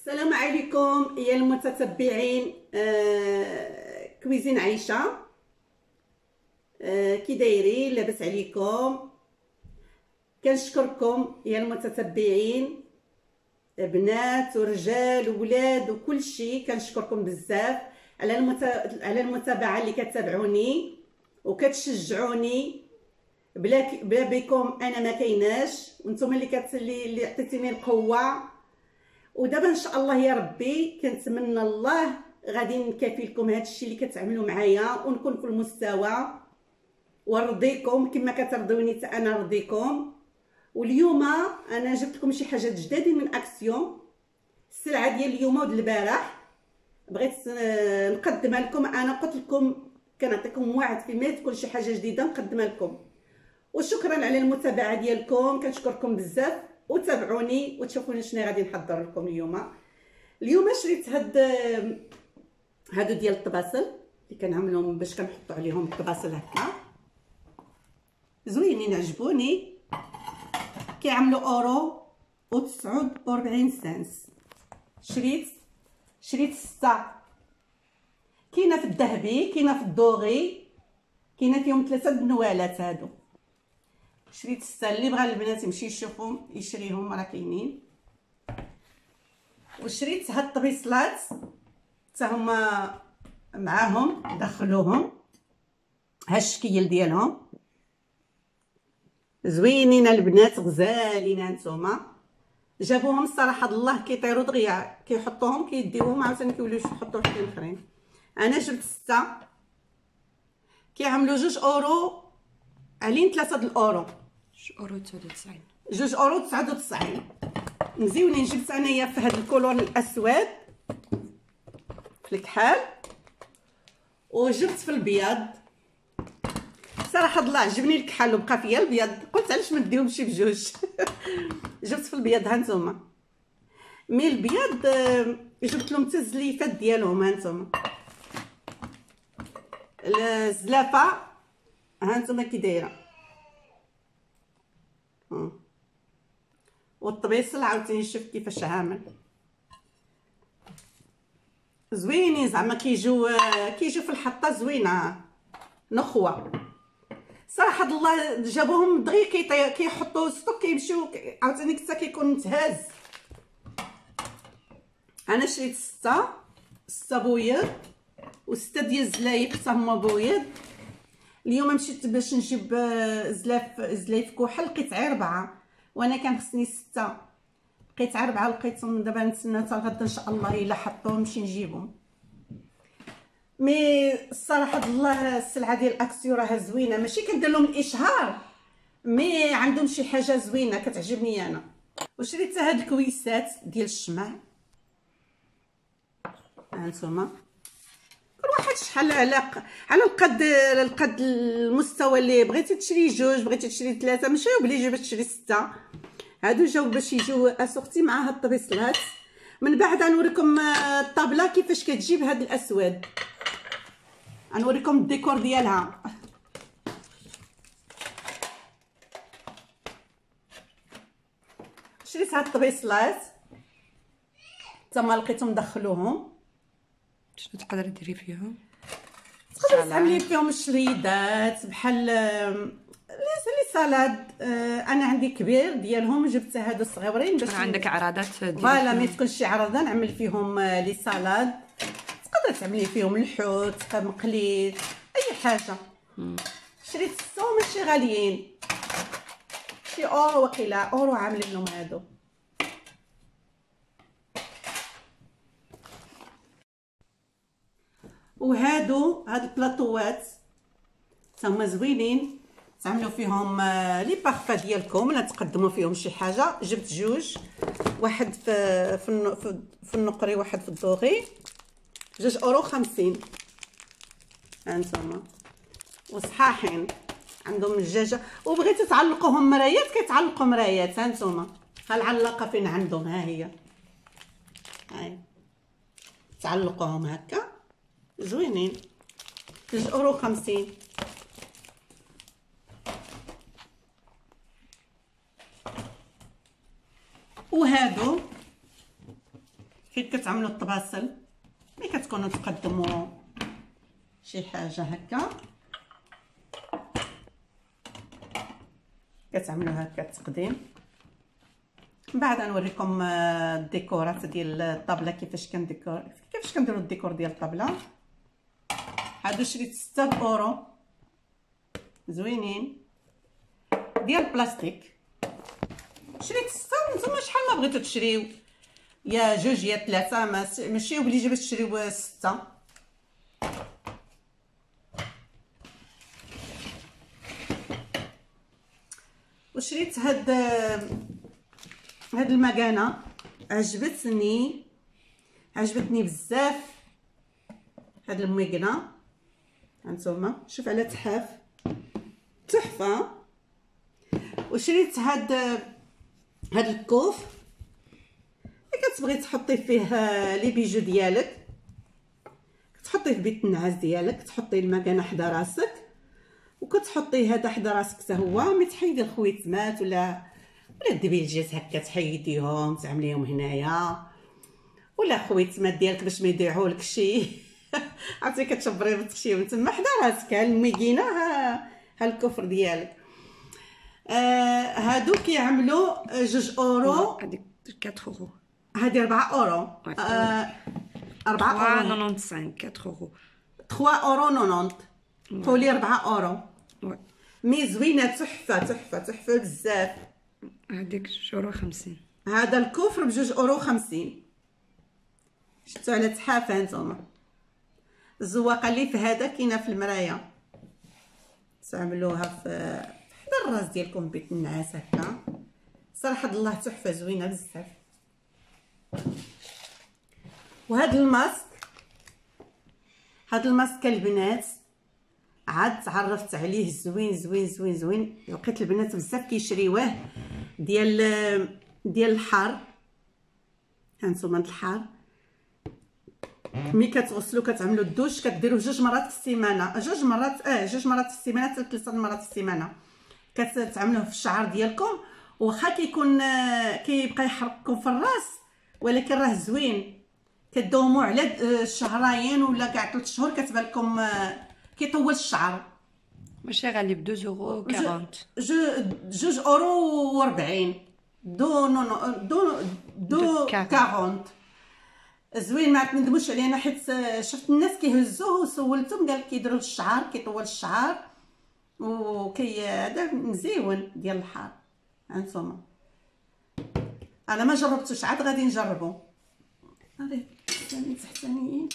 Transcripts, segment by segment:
السلام عليكم يا المتتبعين. كويزين عايشه. كي دايرين؟ لاباس عليكم؟ كنشكركم يا المتتبعين، بنات ورجال وولاد وكل شيء. كنشكركم بزاف على المتابعه اللي كتابعوني وكتشجعوني. بلا بكم انا ما كايناش، وانتم اللي عطيتيني القوه. ودابا ان شاء الله يا ربي كنتمنى الله غادي نكافي لكم هذا الشيء اللي كتعملوا معايا، ونكون في المستوى ونرضيكم كما كترضوني حتى انا نرضيكم. واليوم انا جبت لكم شي حاجات جدادين من اكسيون. السلعه ديال اليوم وديال البارح بغيت نقدمها لكم. انا قلت لكم كنعطيكم وعد فيما تكون شي حاجه جديده نقدمها لكم. وشكرا على المتابعه ديالكم، كنشكركم بزاف. وتابعوني وتشوفوني شنو غادي نحضر لكم اليوم شريت هادو ديال الطباسل اللي كنعملهم باش كنحطوا عليهم الطباسل هكا زوينين، عجبوني. كيعملوا اورو و49 سنس. شريت 6. كاينه في الذهبي، كاينه في الدوغي، كاينه فيهم 3 النوالات. هادو شريت 6. اللي بغى البنات يمشي يشوفهم يشريهم، راه كاينين. وشريت هاد الطبيصلات حتى هما معاهم، دخلوهم ها الشكل ديالهم زوينين البنات، غزالين هانتوما. جابوهم الصراحه الله كيطيروا دغيا، كيحطوهم كيديوهم عاوتاني كيوليو يحطوا حتى اخرين. انا جبت 6 كيعملوا 2 اورو علين 3 الاورو. 2 €99. 2 €99 مزيونين. جبت انايا في هذا الكولور الاسود في الكحال، وجبت في البيض. صراحه الله عجبني الكحل وبقى فيا البيض، قلت علاش ما نديهمش بجوج. جبت في البيض هانتوما. مي البيض جبت لهم حتى الزليفات ديالهم هانتوما. الزلافه هانتوما كي دايره، والطبيصل عاوتاني شوف كيفاش عامل. زوينين زعما كيجيو في الحطه زوينه نخوه. صراحه الله جابوهم دغيا كيحطوا ستوك كيمشيو عاوتاني حتى كيكون متهاز. انا شريت 6 بويض و6 ديال الزلايف حتى هما بويض. اليوم مشيت باش نجيب زلايف كحل، لقيت غير 4 وانا كان خصني 6. لقيت غير 4، لقيتهم. دابا نتسنى حتى غدا ان شاء الله الا حطوهم نمشي نجيبهم. مي الصراحه الله السلعه ديال اكسيو راها زوينه، ماشي كندير لهم الاشهار، مي عندهم شي حاجه زوينه كتعجبني انا. وشريت هاد الكويسات ديال الشمع هانتوما. كل واحد شحال على القد المستوى اللي بغيتي تشري 2، بغيتي تشري 3، ماشي اوبليجي باش تشري 6. هادو جاو باش يجيو اسورتي مع هاد الطبيصلات. من بعد غنوريكم الطابله كيفاش كتجيب هاد الاسود، غنوريكم الديكور ديالها. شريت هاد الطبيصلات تما لقيتهم دخلوهم. شنو تقدري ديري فيهم؟ تقدري تعملي فيهم الشريدات بحال لي سالاد. انا عندي كبير ديالهم، جبت هادو الصغيورين باش عندك عراضات فوالا ما تكونش شي عراضه نعمل فيهم لي سالاد. تقدري تعملي فيهم الحوت مقلي اي حاجه. شريت 6 ماشي غاليين، شي اورو وقيله اورو عاملين لهم هادو. هاد البلاطوات هما زوينين، تعملوا فيهم لي بارفا ديالكم ولا تقدموا فيهم شي حاجه. جبت 2، واحد في النقري واحد في الدوغي. 2,50 € هانتوما. وصحاحين عندهم الدجاجه. وبغيتو تعلقوهم مرايات كيتعلقوا مرايات هانتوما. ها العلاقه فين عندهم، ها هي هاي تعلقوهم هكا زوينين. 2,50 €. وهادو كي كتعملوا الطباسل ملي كتكونوا تقدموا شي حاجه هكا كتعملوا هكا التقديم. من بعد نوريكم الديكورات ديال الطابله كيفاش كنديروا الديكور ديال الطابله. هادو شريت 6 اورو زوينين ديال البلاستيك، شريت 6. نتوما شحال ما بغيتو تشريو، يا 2 يا 3، ماشي اوبليجي باش تشريو 6. وشريت هاد المكانه، عجبتني بزاف هاد المكنه. هانتوما شوف على تحاف تحفه. وشريت هاد الكوف اللي كتبغي تحطي فيه لي بيجو ديالك، كتحطيه في بيت النعاس ديالك، تحطي المكانه حدا راسك وكتحطي هذا حدا راسك حتى هو. ملي تحيدي الخويتمات ولا الدبيلجات هكا تحيديهم تعمليهم هنايا، ولا خويتمات ديالك باش ما يضيعولك شي عرفتي كتشبري بتخشي من تما حدا راسك. ها المكينه ها الكفر ديالك. هادو كيعملوا 2 اورو. هذيك 4 اورو. هادي 4 اورو. 4 اورو 95. 4 اورو. 3 اورو 90. قولي 4 اورو. مي زوينه تحفه بزاف. هذيك 2 اورو 50. هذا الكفر ب2 اورو 50. شفتوا على تحافه نتوما. الزواقه اللي في هذا كاينه في المرايه، تعملوها في حدا الراس ديالكم بيت النعاس هكا. صراحه الله تحفه زوينه بزاف. وهذا الماسك البنات عاد تعرفت عليه، زوين. لقيت البنات بزاف كيشريوه ديال الحار. هانتوما الحار ملي كتغسلوا كتعملوا الدوش كديروه 2 مرات في السيمانه، 2 مرات في السيمانه حتى 3 مرات في السيمانه. كتعملوه في الشعر ديالكم، واخا كيكون كيبقى يحرقكم في الراس، ولكن راه زوين. كدوموا على شهرين ولا كاع 3 شهور كتبان لكم كيطول الشعر. ماشي غالي ب 2 اورو 40. 2 اورو و40. دو 40 زوين. ما تندموش علينا حيت شفت الناس كيهزوه وسولتهم قال كيديروا الشعر كيطول الشعر هذا مزيون ديال الحار. هانتوما انا ما جربتوش، عاد غادي نجربو. هذه تحتانيين.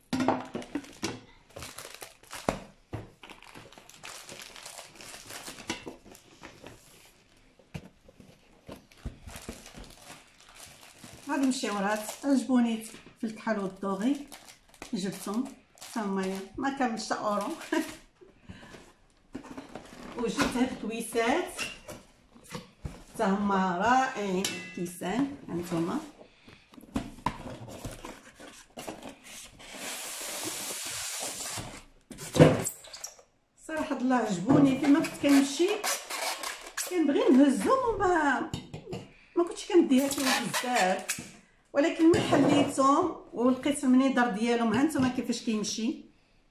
هادو مشاورات عجبوني في الكحل والدوغي، جبتهم تمايا ما كملش اورو. وجبت هاد الكويسات حتى هما رائعين كيسان. هانتوما صراحه الله عجبوني. فيما كنت كنمشي كنبغي نهزهم ما كنتش كنديها فيهم بزاف، ولكن ملي حليتهم ولقيت المنيدر ديالهم هانتوما كيفاش كيمشي.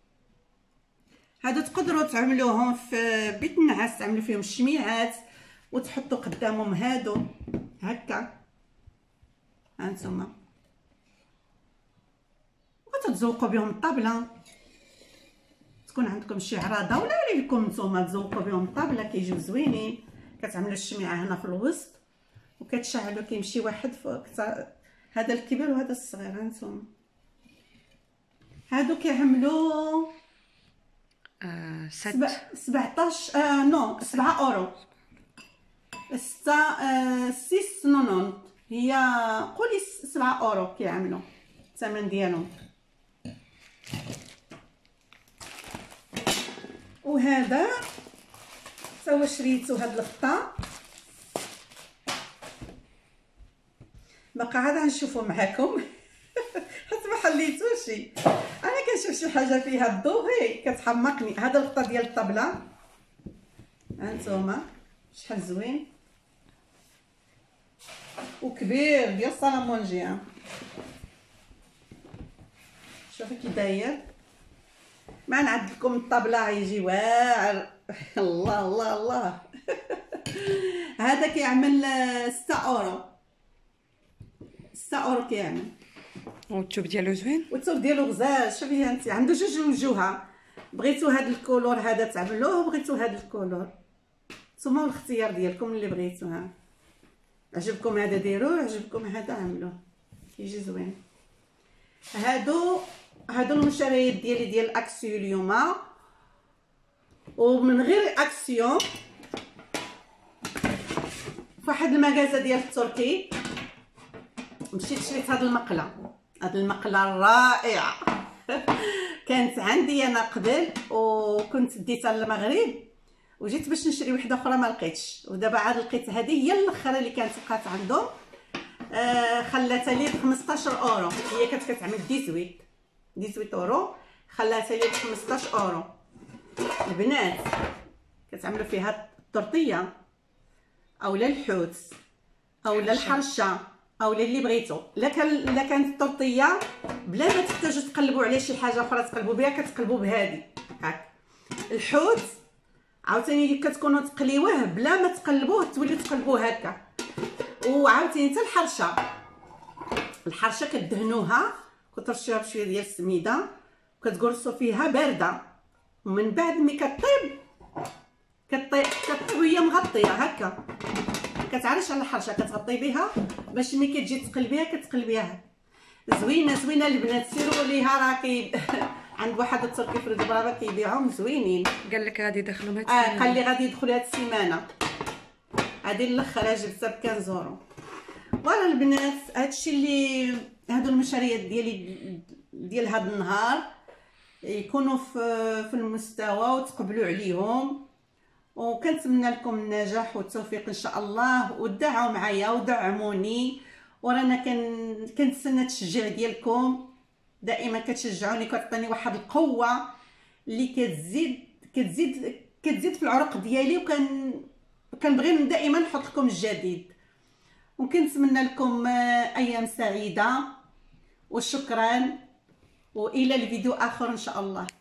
هادو تقدروا تعملوهم في بيت النعاس، تعملوا فيهم الشميعات وتحطوا قدامهم هادو هكا. هانتوما وتتزوقوا بهم الطابله. تكون عندكم شي عراضه ولا لكم نتوما تزوقوا بهم الطابله كيجيو زوينين. كتعملوا الشميعه هنا في الوسط وكتشعلوا كيمشي واحد فوق. هذا الكبير وهذا الصغير. هانتوما هادو كيعملوا 17 نو 7 اورو. 6.90 هي. قولي 7 اورو كيعملوا الثمن ديالهم. وهذا سوا شريتو هاد الخطه، باقا عاد غنشوفو معاكم حيت ما حليتوش. انا كنشوف شي حاجه فيها الضوغي كتحمقني. هذا الخطه ديال الطبله هانتوما شحال زوين وكبير ديال الصالمونجي. شوفي كي داير. ما نعد لكم الطبله يجي واعر. الله الله الله. هذا كيعمل 6 اورو. 6 اورو كيعمل. والثوب ديالو زوين. والثوب ديالو غزال. شوفي انت عنده جوج وجوها. بغيتو هذا الكولور هذا تعملوه، بغيتو هذا الكولور نتوما والاختيار ديالكم اللي بغيتوها. عجبكم هذا ديروه، عجبكم هذا عملوه، كيجي زوين. هادو المشتريات ديالي ديال اكسيو اليوم، ومن غير اكسيون فواحد المغازه ديال التركي مشيت شريت هاد المقله الرائعه. كانت عندي انا قبل وكنت ديتها للمغرب وجيت باش نشري وحده اخرى ما لقيتش، ودابا عاد لقيت هذه هي الاخرى اللي كانت بقات عندهم. خلاتها لي ب 15 اورو. هي كانت كتعمل 18 اورو، خلاتها لي ب 15 اورو. البنات كتعملوا فيها الطرطيه اولا الحوت اولا الحرشه اولا اللي بغيتو. لا كانت الطرطيه بلا ما تحتاجوا تقلبوا على شي حاجه اخرى تقلبوا بها، كتقلبوا بهذه هاك. الحوت عاوتاني كتكونوا تقليوه بلا ما تقلبوه، توليو تقلبوه هكا. وعاوتاني حتى الحرشه كدهنوها، كترشوها بشويه ديال السميده وكتقرصوا فيها بارده، ومن بعد ملي كطيب وهي مغطيه هكا. كتعرفش على الحرشه كتغطي بها باش ملي كتجي تقلبيها زوينه. البنات سيروا ليها راه عند واحد التركي في الدبرابه كيبيعهم زوينين. قال لك غادي يدخلوا هاد السيمانه. قال لي غادي يدخلوا هاد السيمانه. هذه الاخر جبتها ب 15 اورو. فوالا البنات، هادشي اللي هادو المشاريات ديالي ديال هاد النهار، يكونوا في المستوى وتقبلوا عليهم، وكنتمنى لكم النجاح والتوفيق ان شاء الله. ودعوا معايا ودعموني، ورانا كنتسنى التشجيع ديالكم. دائما كتشجعوني، كتعطيني واحد القوه اللي كتزيد في العرق ديالي، وكنبغي دائما نحط لكم الجديد. وكنتمنى لكم ايام سعيده، وشكرا، والى الفيديو اخر ان شاء الله.